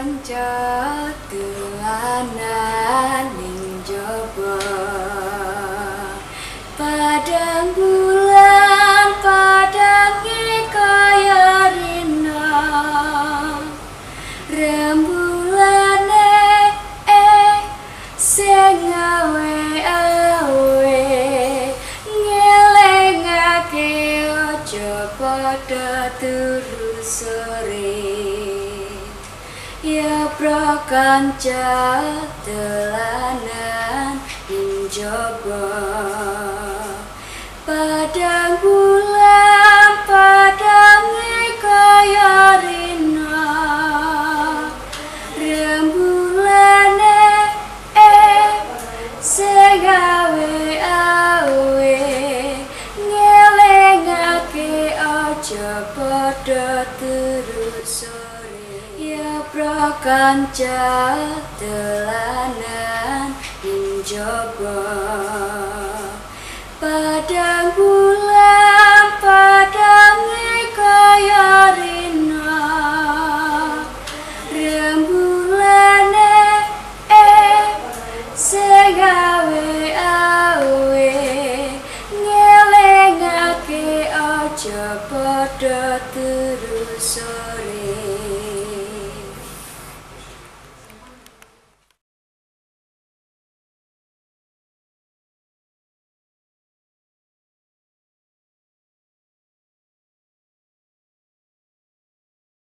kanca dolanan ning jaba padang bulan padange kaya rina rembulane sing awe-awe ngelingake aja padha turu sore ya pro kanca dolanan ning jaba padang bulan padange kaya rina rembulane sing awe-awe ngelingake aja padha turu sore ya pro kanca dolanan ning jaba padang